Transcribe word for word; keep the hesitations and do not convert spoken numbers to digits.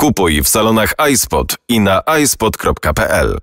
Kupuj w salonach iSpot i na ispot kropka p l.